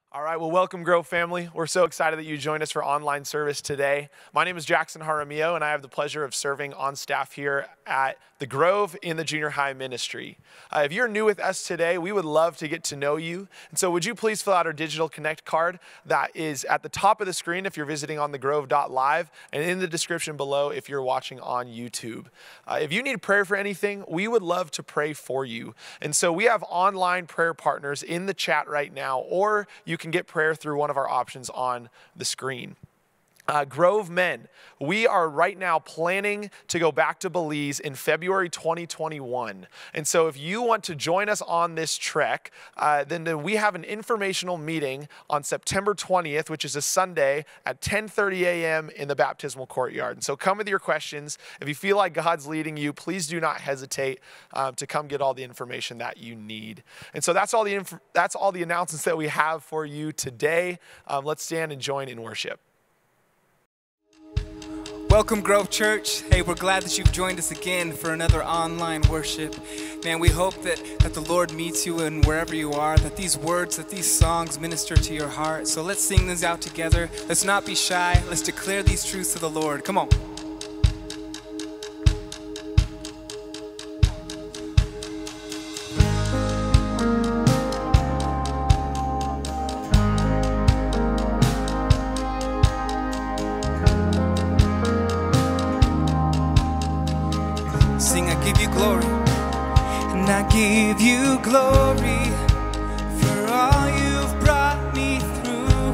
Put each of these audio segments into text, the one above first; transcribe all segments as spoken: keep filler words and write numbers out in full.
All right, well, welcome, Grove family. We're so excited that you joined us for online service today. My name is Jackson Jaramillo, and I have the pleasure of serving on staff here at the Grove in the junior high ministry. Uh, if you're new with us today, we would love to get to know you. And so would you please fill out our digital connect card that is at the top of the screen if you're visiting on the grove dot live, and in the description below if you're watching on YouTube. Uh, if you need prayer for anything, we would love to pray for you. And so we have online prayer partners in the chat right now, or you can get prayer through one of our options on the screen. Uh, Grove Men, we are right now planning to go back to Belize in February twenty twenty-one. And so if you want to join us on this trek, uh, then we have an informational meeting on September twentieth, which is a Sunday at ten thirty a m in the baptismal courtyard. And so come with your questions. If you feel like God's leading you, please do not hesitate um, to come get all the information that you need. And so that's all the, inf- that's all the announcements that we have for you today. Um, let's stand and join in worship. Welcome, Grove Church. Hey, we're glad that you've joined us again for another online worship. Man, we hope that, that the Lord meets you in wherever you are, that these words, that these songs minister to your heart. So let's sing these out together. Let's not be shy. Let's declare these truths to the Lord. Come on. Give you glory for all you've brought me through,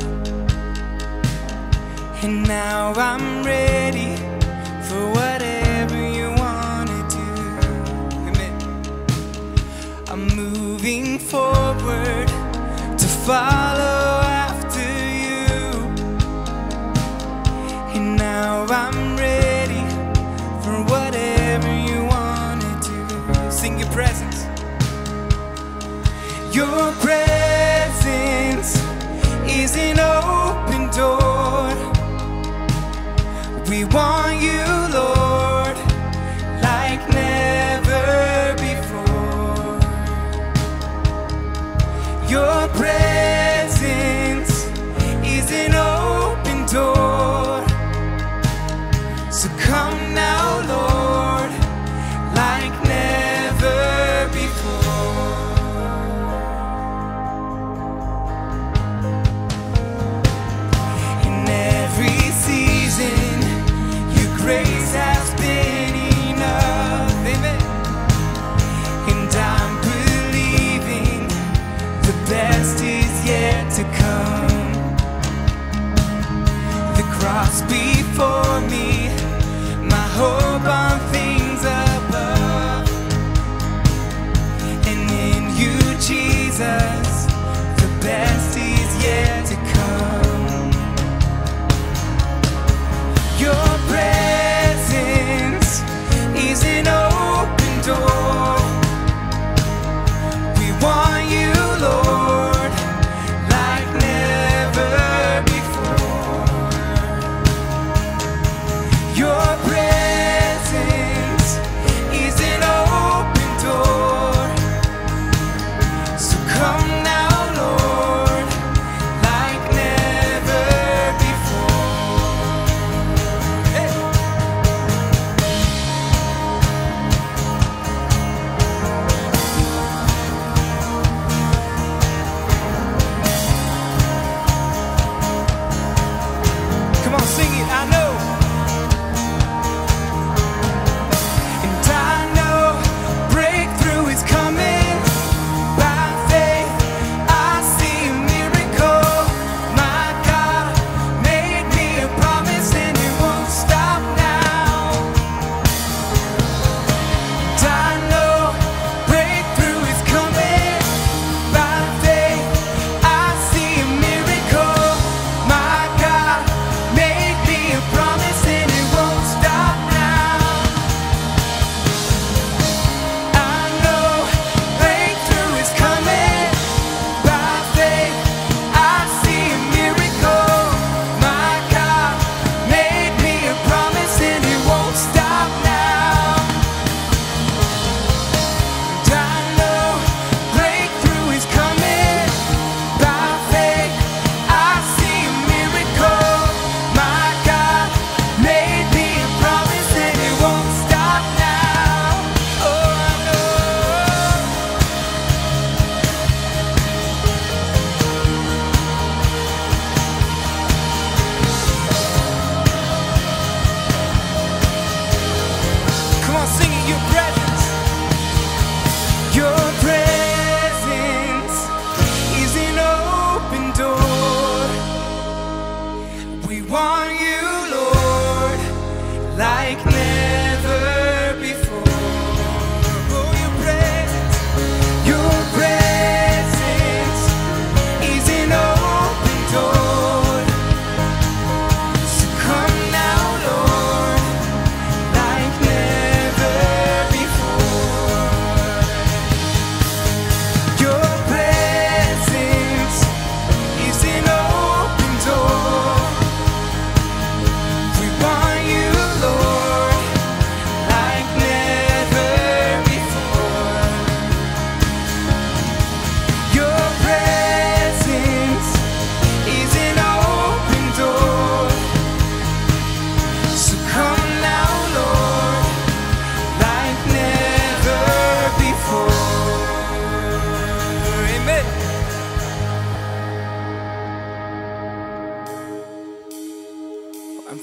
and now I'm ready for whatever you want to do. Amen. I'm moving forward to follow after you, and now I'm ready for whatever you want to do. Sing your presence. Your presence is an open door. We want you, Lord, like never before. Your presence is an open door. So come now, Lord, like never before. Grace has been enough, amen. And I'm believing the best is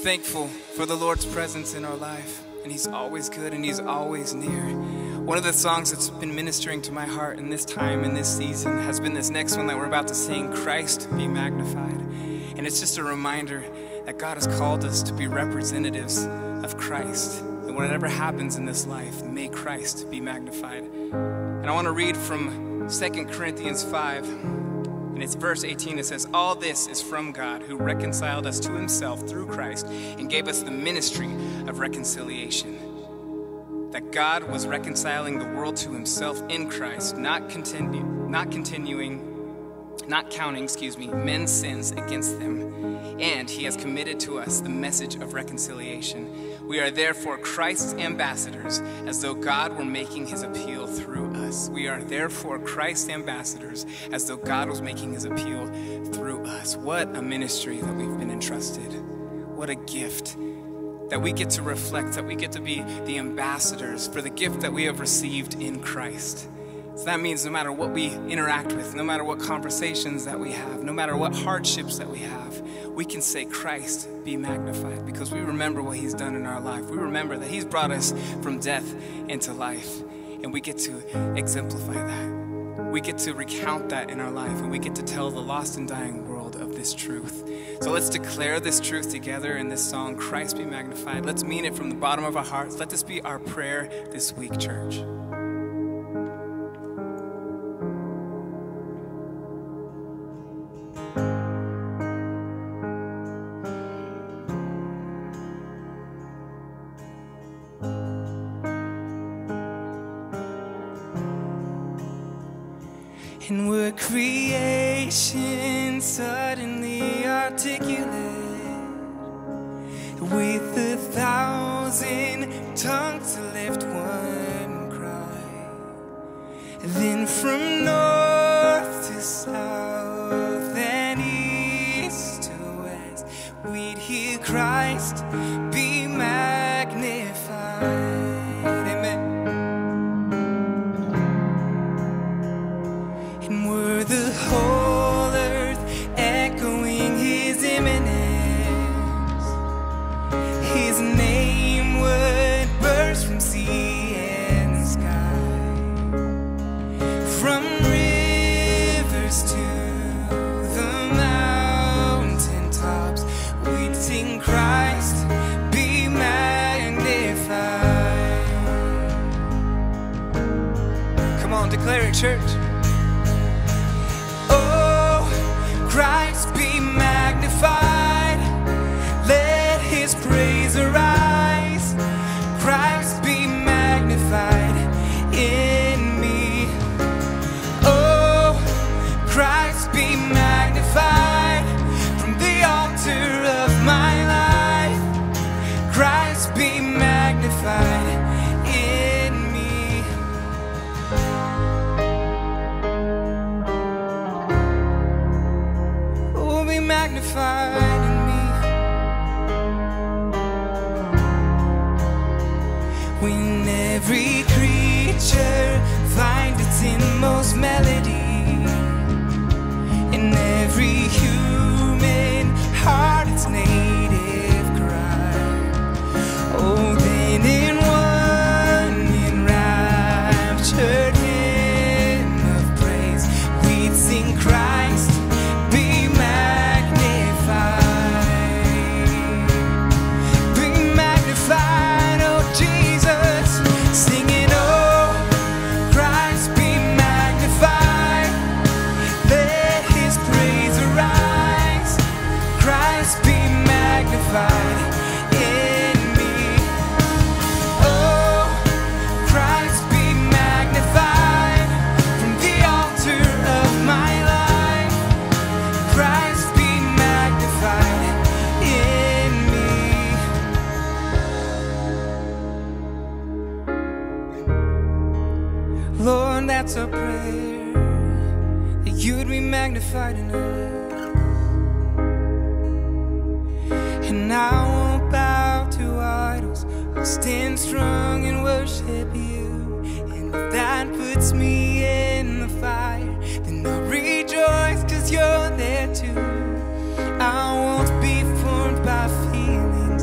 thankful for the Lord's presence in our life, and He's always good and He's always near. One of the songs that's been ministering to my heart in this time, in this season, has been this next one that we're about to sing, Christ Be Magnified. And it's just a reminder that God has called us to be representatives of Christ. And whatever happens in this life, may Christ be magnified. And I want to read from Second Corinthians five. And it's verse eighteen. It says, all this is from God, who reconciled us to Himself through Christ and gave us the ministry of reconciliation. That God was reconciling the world to Himself in Christ, not continue, not continuing, not counting, excuse me, men's sins against them. And He has committed to us the message of reconciliation. We are therefore Christ's ambassadors, as though God were making His appeal through us. We are therefore Christ's ambassadors, as though God was making His appeal through us. What a ministry that we've been entrusted. What a gift that we get to reflect, that we get to be the ambassadors for the gift that we have received in Christ. So that means no matter what we interact with, no matter what conversations that we have, no matter what hardships that we have, we can say, Christ be magnified, because we remember what He's done in our life. We remember that He's brought us from death into life, and we get to exemplify that. We get to recount that in our life, and we get to tell the lost and dying world of this truth. So let's declare this truth together in this song, Christ be magnified. Let's mean it from the bottom of our hearts. Let this be our prayer this week, church. And we're creation suddenly articulate with a thousand tongues to lift one cry. Then from north to south and east to west, we'd hear Christ be magnified. The whole earth echoing His imminence. His name would burst from sea and sky, from rivers to the mountain tops. We'd sing Christ be magnified. Come on, declare it, church. Christ be magnified, let His praise arise. Christ be magnified in me. Oh, Christ be magnified from the altar of my life. Christ be magnified in me. Magnified in me. When every creature finds its inmost melody, in every human heart its native cry, oh, then in one enraptured hymn of praise, we'd sing Christ be magnified. Lord, that's our prayer, that You'd be magnified in us. And I won't bow to idols, I'll stand strong and worship You. And if that puts me in the fire, then I'll rejoice 'cause You're there too. I won't be formed by feelings,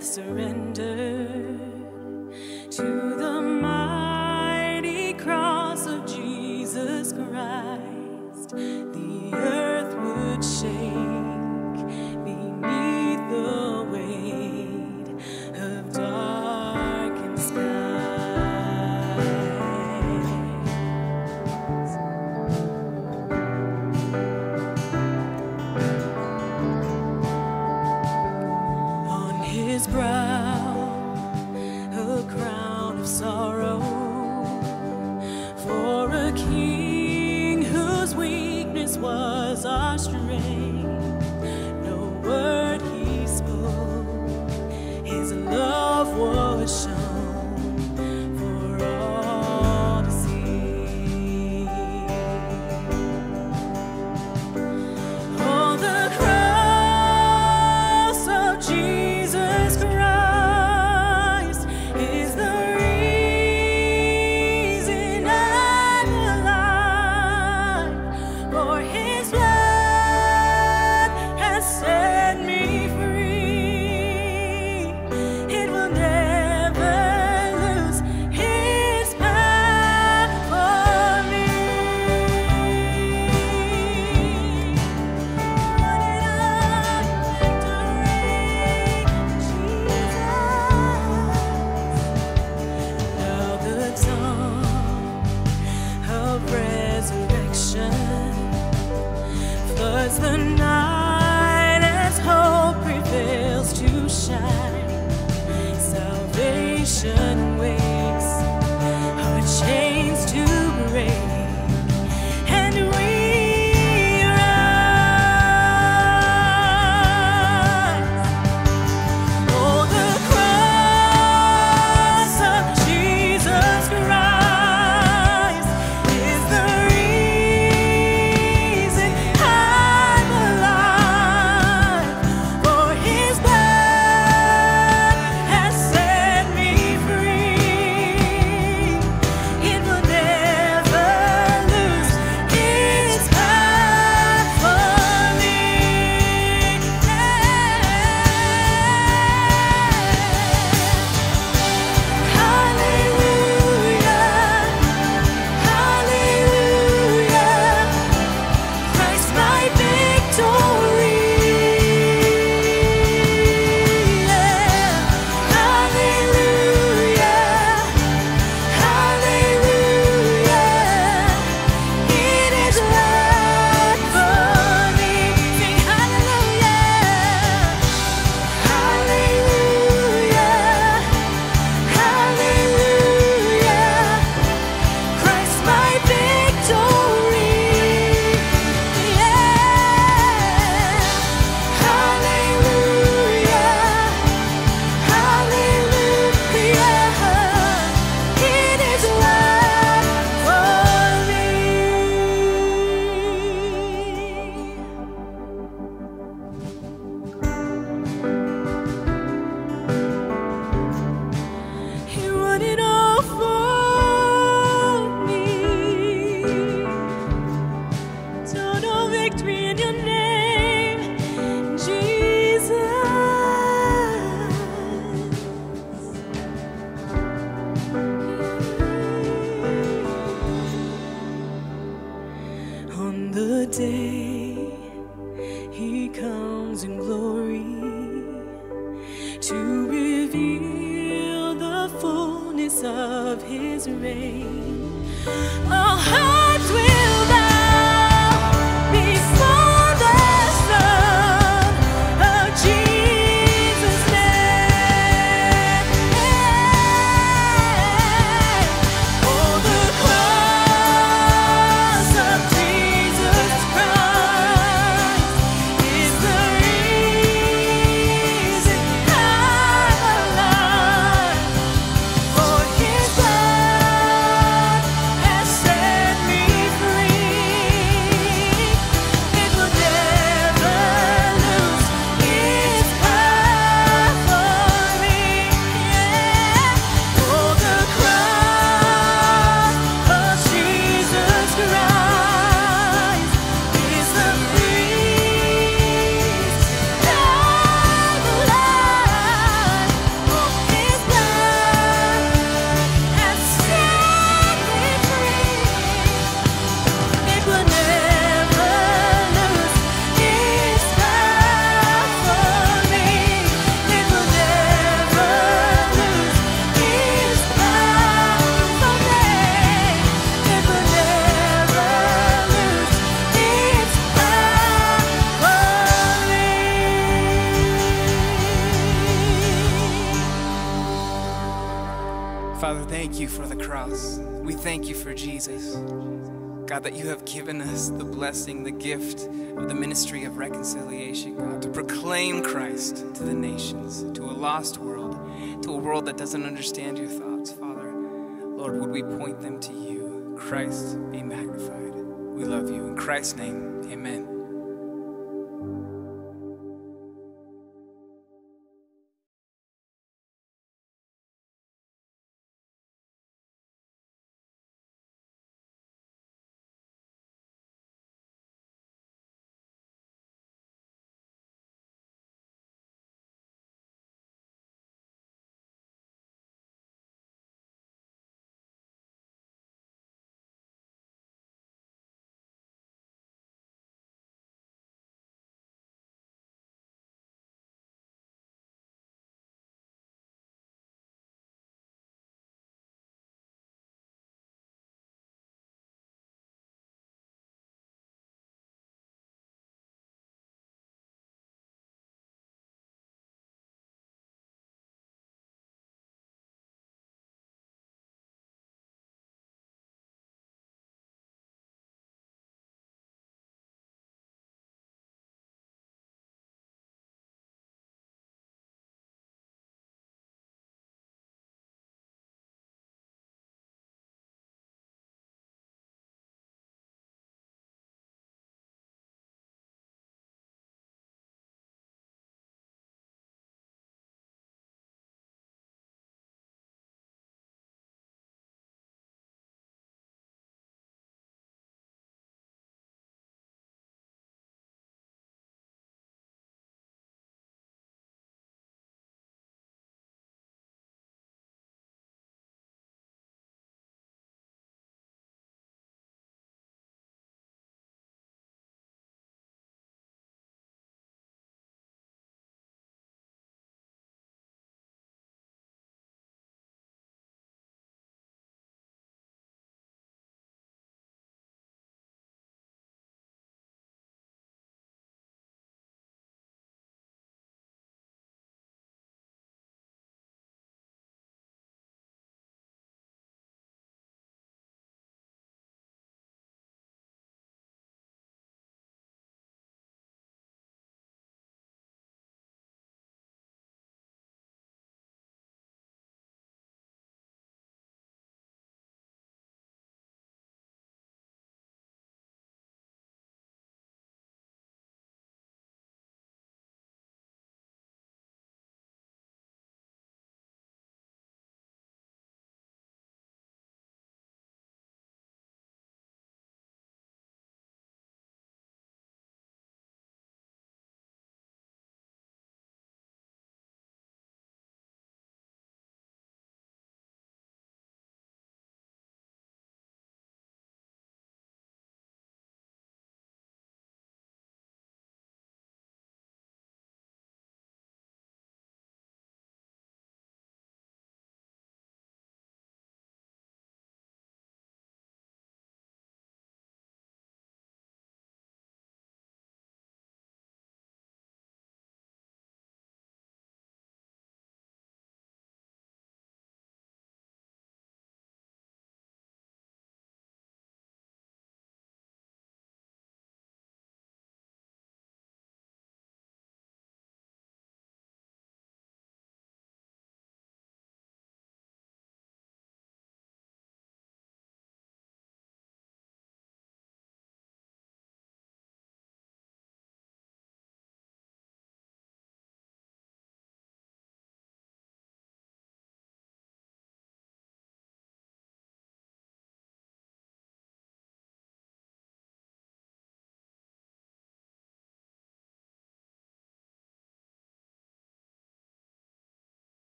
death surrendered to the mighty cross of Jesus Christ, the earth would shake beneath the weight of darkened skies. On his brow a crown of sorrow, for a king whose weakness was our strength. No word he spoke, his love was shown for all to see. On the cross of Jesus Christ is the reason I'm alive, for his blood has set me free. It will never lose his power for me. Running up victory, Jesus. Now the dawn of resurrection floods the night as hope prevails to shine. Salvation waits, our chains to break, and we rise. Oh, the cross of Jesus Christ is the reason I'm alive, for his blood has set me free. It will never lose its power for me. Hallelujah, hallelujah, Christ my victory. Hallelujah, hallelujah, it is life for me. Sing hallelujah, hallelujah, hallelujah, Christ my victory. Yeah. Hallelujah, hallelujah, it is life for me. He won it all for me. Total victory in your name, Jesus. On the day he comes in glory to reveal the fullness of his reign, all hearts will bow before the Son of Jesus' name. Oh, the cross of Jesus Christ is the reason I'm alive, for his blood has set me free. Father, thank you for the cross. We thank you for Jesus. God, that you have given us the blessing, the gift of the ministry of reconciliation, God, to proclaim Christ to the nations, to a lost world, to a world that doesn't understand your thoughts, Father. Lord, would we point them to you? Christ be magnified. We love you. In Christ's name, amen.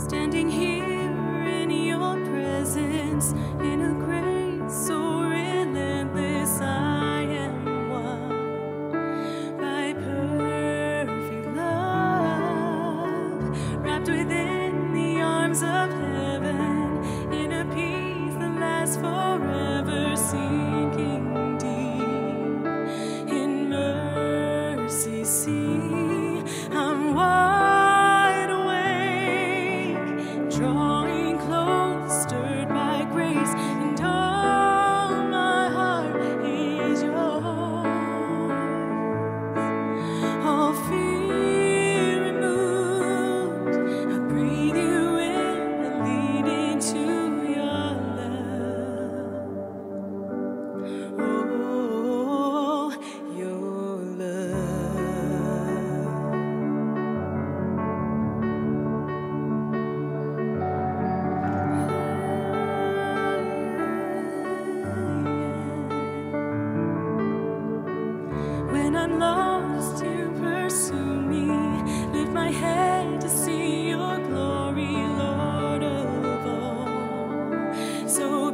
standing here in your presence, in a grace so relentless. I am won by perfect love, wrapped within the arms of heaven, in a peace that lasts forever, sinking deep in mercy. See, I'm wide awake, drawing close, stirred by grace, and all my heart is yours. All fear removed, I breathe you in, I lean into your love. Oh, your When I'm lost, you pursue me. Lift my head to see your glory, Lord of all. So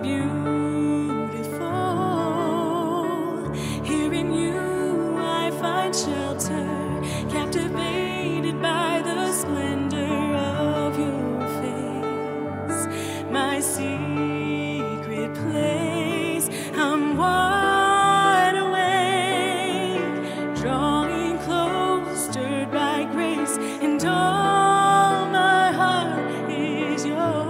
beautiful. Here in you I find shelter, captivated by the splendor of your face. My secret place, I'm wide awake, drawing close, stirred by grace, and all my heart is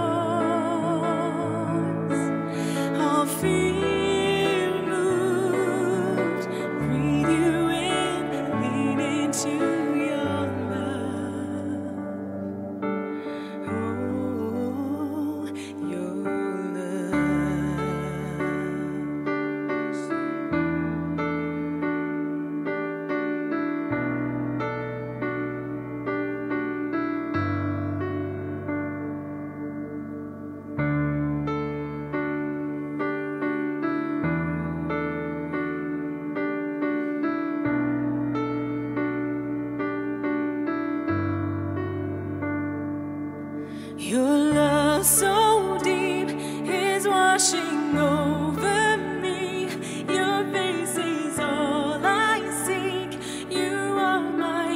yours. All fear removed, breathe you in, lean into your love. Oh, your Your love so deep is washing over me. Your face is all I seek. You are my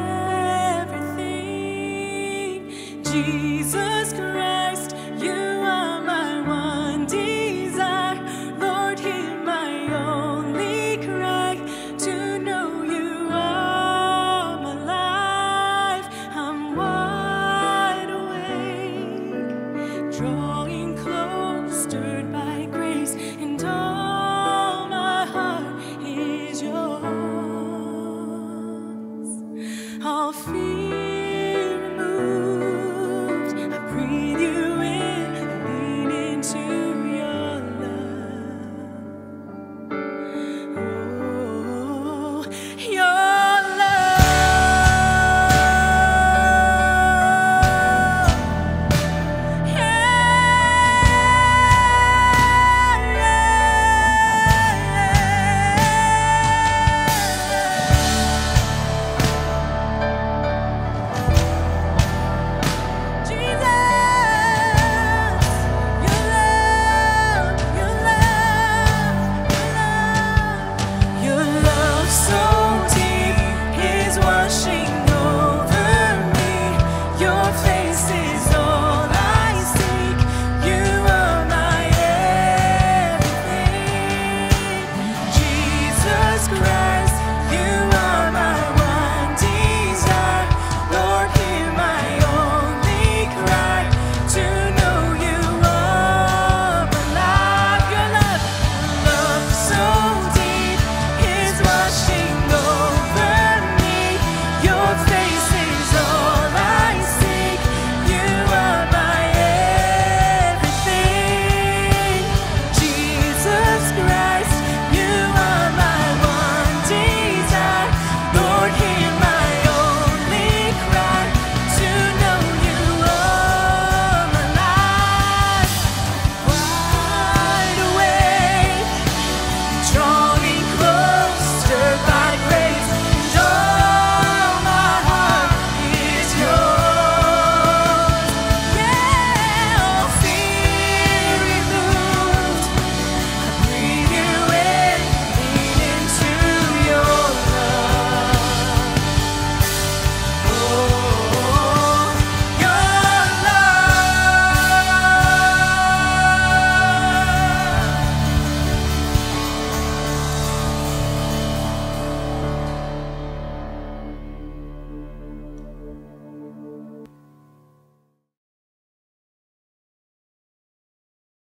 everything. Jesus Christ, you are my one desire. Lord, hear my only cry, to know you are my life. I'm wide awake, draw